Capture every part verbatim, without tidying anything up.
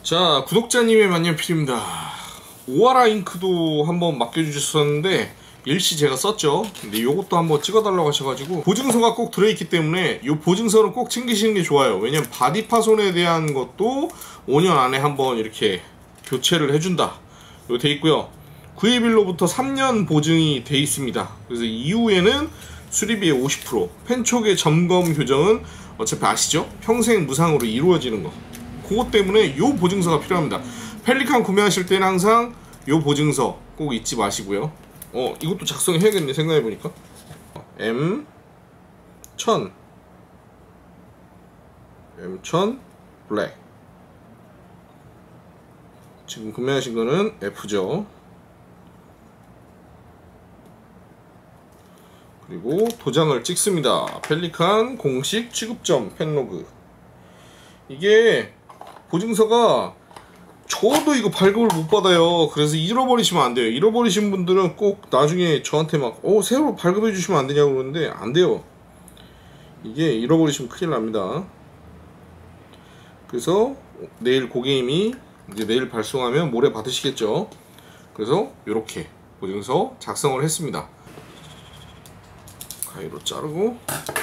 자, 구독자님의 만년필입니다. 오하라 잉크도 한번 맡겨주셨었는데 일시 제가 썼죠. 근데 요것도 한번 찍어달라고 하셔가지고 보증서가 꼭 들어있기 때문에 요 보증서는 꼭 챙기시는 게 좋아요. 왜냐면 바디 파손에 대한 것도 오 년 안에 한번 이렇게 교체를 해준다 요 돼 있고요. 구입일로부터 삼 년 보증이 돼 있습니다. 그래서 이후에는 수리비의 오십 퍼센트, 펜촉의 점검 교정은 어차피 아시죠? 평생 무상으로 이루어지는 거. 그것 때문에 요 보증서가 필요합니다. 펠리칸 구매하실 때는 항상 요 보증서 꼭 잊지 마시고요. 어 이것도 작성해야겠네 생각해보니까. 엠 천 엠 천 블랙. 지금 구매하신 거는 F죠. 그리고 도장을 찍습니다. 펠리칸 공식 취급점 펜로그. 이게 보증서가 저도 이거 발급을 못 받아요. 그래서 잃어버리시면 안 돼요. 잃어버리신 분들은 꼭 나중에 저한테 막 어 새로 발급해 주시면 안 되냐고 그러는데 안 돼요. 이게 잃어버리시면 큰일 납니다. 그래서 내일 고객님이 이제 내일 발송하면 모레 받으시겠죠. 그래서 이렇게 보증서 작성을 했습니다. 가위로 자르고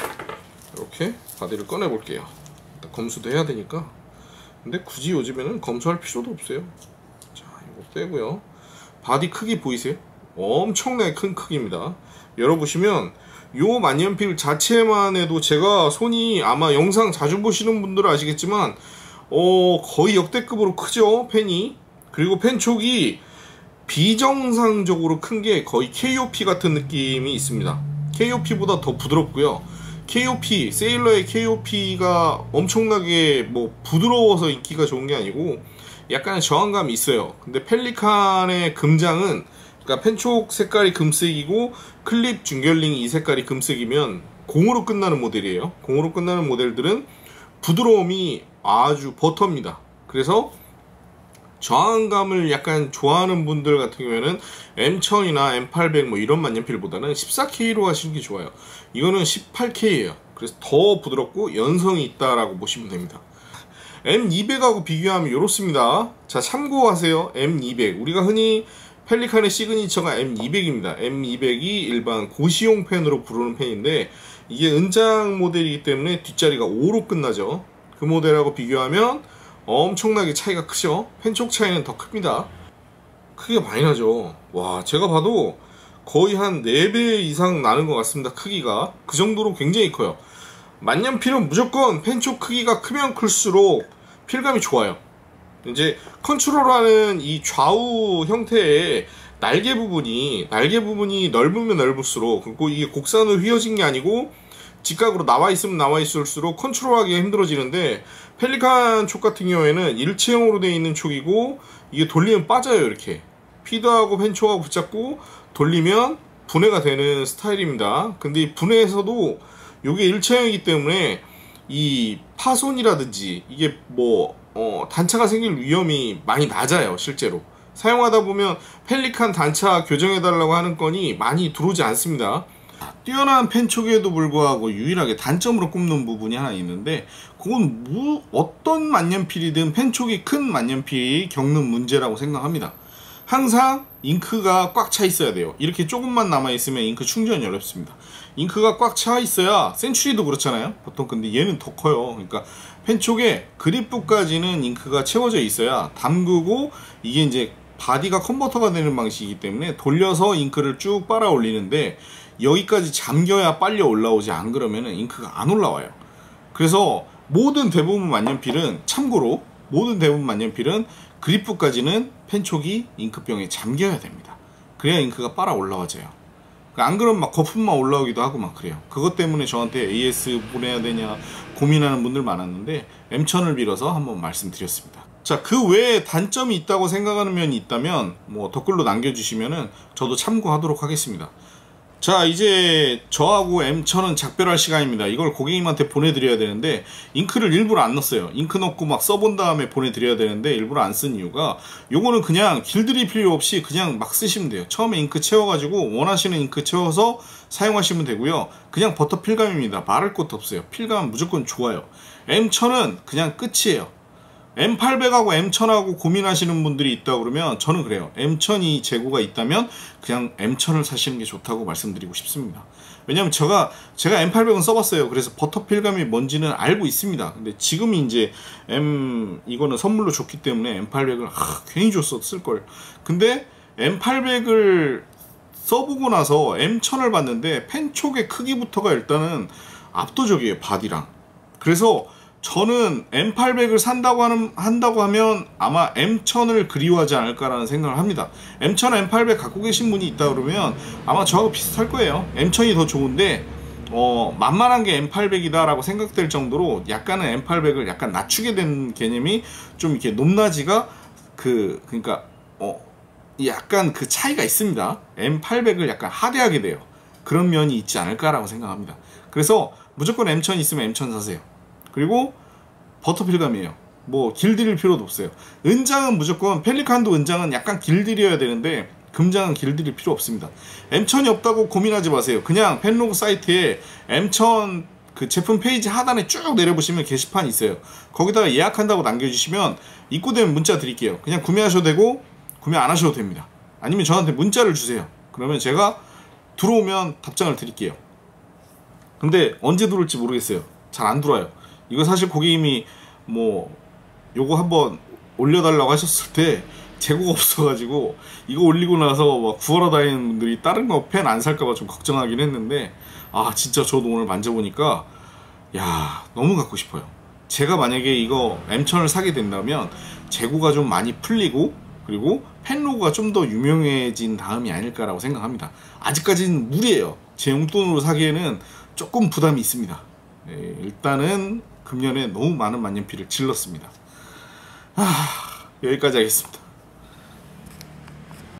이렇게 바디를 꺼내 볼게요. 검수도 해야 되니까. 근데 굳이 요즘에는 검수할 필요도 없어요. 자, 이거 빼고요. 바디 크기 보이세요? 엄청나게 큰 크기입니다. 열어보시면 요 만년필 자체만 해도 제가 손이 아마 영상 자주 보시는 분들은 아시겠지만 어 거의 역대급으로 크죠, 펜이. 그리고 펜촉이 비정상적으로 큰 게 거의 케이오피 같은 느낌이 있습니다. 케이오피보다 더 부드럽고요. 케이오피, 세일러의 케이오피가 엄청나게 뭐 부드러워서 인기가 좋은 게 아니고 약간의 저항감이 있어요. 근데 펠리칸의 금장은, 그러니까 펜촉 색깔이 금색이고 클립 중결링이 이 색깔이 금색이면 공으로 끝나는 모델이에요. 공으로 끝나는 모델들은 부드러움이 아주 버터입니다. 그래서 저항감을 약간 좋아하는 분들 같은 경우에는 엠 천이나 엠 팔백 뭐 이런 만년필보다는 십사 케이로 하시는 게 좋아요. 이거는 십팔 케이예요. 그래서 더 부드럽고 연성이 있다라고 보시면 됩니다. 엠 이백하고 비교하면 이렇습니다. 자, 참고하세요. 엠 이백. 우리가 흔히 펠리칸의 시그니처가 엠 이백입니다. 엠 이백이 일반 고시용 펜으로 부르는 펜인데 이게 은장 모델이기 때문에 뒷자리가 오로 끝나죠. 그 모델하고 비교하면 엄청나게 차이가 크죠. 펜촉 차이는 더 큽니다. 크기가 많이 나죠. 와, 제가 봐도 거의 한 네 배 이상 나는 것 같습니다. 크기가 그 정도로 굉장히 커요. 만년필은 무조건 펜촉 크기가 크면 클수록 필감이 좋아요. 이제 컨트롤하는 이 좌우 형태의 날개 부분이 날개 부분이 넓으면 넓을수록, 그리고 이게 곡선으로 휘어진 게 아니고 직각으로 나와 있으면 나와 있을수록 컨트롤하기가 힘들어지는데, 펠리칸 촉 같은 경우에는 일체형으로 되어 있는 촉이고 이게 돌리면 빠져요. 이렇게 피드하고 펜촉하고 붙잡고 돌리면 분해가 되는 스타일입니다. 근데 이 분해에서도 이게 일체형이기 때문에 이 파손이라든지 이게 뭐 어, 단차가 생길 위험이 많이 낮아요. 실제로 사용하다 보면 펠리칸 단차 교정해달라고 하는 건이 많이 들어오지 않습니다. 뛰어난 펜촉에도 불구하고 유일하게 단점으로 꼽는 부분이 하나 있는데, 그건 무, 어떤 만년필이든 펜촉이 큰 만년필이 겪는 문제라고 생각합니다. 항상 잉크가 꽉 차 있어야 돼요. 이렇게 조금만 남아 있으면 잉크 충전이 어렵습니다. 잉크가 꽉 차 있어야, 센츄리도 그렇잖아요 보통. 근데 얘는 더 커요. 그러니까 펜촉에 그립부까지는 잉크가 채워져 있어야 담그고, 이게 이제 바디가 컨버터가 되는 방식이기 때문에 돌려서 잉크를 쭉 빨아 올리는데 여기까지 잠겨야 빨리 올라오지, 안 그러면은 잉크가 안 올라와요. 그래서 모든 대부분 만년필은, 참고로 모든 대부분 만년필은 그립부까지는 펜촉이 잉크병에 잠겨야 됩니다. 그래야 잉크가 빨아 올라와져요. 안 그러면 막 거품만 올라오기도 하고 막 그래요. 그것 때문에 저한테 에이에스 보내야 되냐 고민하는 분들 많았는데 엠 천을 빌어서 한번 말씀드렸습니다. 자, 그 외에 단점이 있다고 생각하는 면이 있다면 뭐 댓글로 남겨주시면은 저도 참고하도록 하겠습니다. 자, 이제 저하고 엠 천은 작별할 시간입니다. 이걸 고객님한테 보내드려야 되는데 잉크를 일부러 안 넣었어요. 잉크 넣고 막 써본 다음에 보내드려야 되는데 일부러 안 쓴 이유가, 요거는 그냥 길들일 필요 없이 그냥 막 쓰시면 돼요. 처음에 잉크 채워가지고 원하시는 잉크 채워서 사용하시면 되고요. 그냥 버터 필감입니다. 말할 것도 없어요. 필감은 무조건 좋아요. 엠 천은 그냥 끝이에요. 엠 팔백하고 엠 천하고 고민하시는 분들이 있다 그러면 저는 그래요. 엠 천이 재고가 있다면 그냥 엠 천을 사시는 게 좋다고 말씀드리고 싶습니다. 왜냐면 제가 제가 엠 팔백은 써봤어요. 그래서 버터 필감이 뭔지는 알고 있습니다. 근데 지금이 이제 M 이거는 선물로 줬기 때문에 엠 팔백을 아, 괜히 줬어 쓸걸. 근데 엠 팔백을 써보고 나서 엠 천을 봤는데 펜촉의 크기부터가 일단은 압도적이에요. 바디랑. 그래서 저는 엠 팔백을 산다고 하는, 한다고 하면 아마 엠 천을 그리워하지 않을까라는 생각을 합니다. 엠 천, 엠 팔백 갖고 계신 분이 있다 그러면 아마 저하고 비슷할 거예요. 엠 천이 더 좋은데 어, 만만한 게 엠 팔백이다 라고 생각될 정도로 약간은 엠 팔백을 약간 낮추게 된 개념이 좀 이렇게 높낮이가 그 그러니까 어 약간 그 차이가 있습니다. 엠 팔백을 약간 하대하게 돼요. 그런 면이 있지 않을까라고 생각합니다. 그래서 무조건 엠 천 있으면 엠 천 사세요. 그리고 버터 필감이에요. 뭐 길들일 필요도 없어요. 은장은 무조건 펠리칸도 은장은 약간 길들여야 되는데 금장은 길들일 필요 없습니다. 엠 천이 없다고 고민하지 마세요. 그냥 펜로그 사이트에 엠 천 그 제품 페이지 하단에 쭉 내려보시면 게시판이 있어요. 거기다가 예약한다고 남겨주시면 입고되면 문자 드릴게요. 그냥 구매하셔도 되고 구매 안 하셔도 됩니다. 아니면 저한테 문자를 주세요. 그러면 제가 들어오면 답장을 드릴게요. 근데 언제 들어올지 모르겠어요. 잘 안 들어와요. 이거 사실 고객님이 뭐 요거 한번 올려달라고 하셨을 때 재고가 없어가지고 이거 올리고 나서 막 구하러 다니는 분들이 다른 거 펜 안 살까봐 좀 걱정하긴 했는데 아 진짜 저도 오늘 만져보니까 야 너무 갖고 싶어요. 제가 만약에 이거 엠 천을 사게 된다면 재고가 좀 많이 풀리고 그리고 펜로그가 좀 더 유명해진 다음이 아닐까라고 생각합니다. 아직까지는 무리예요. 제 용돈으로 사기에는 조금 부담이 있습니다. 네, 일단은 금년에 너무 많은 만년필을 질렀습니다. 아, 여기까지 하겠습니다.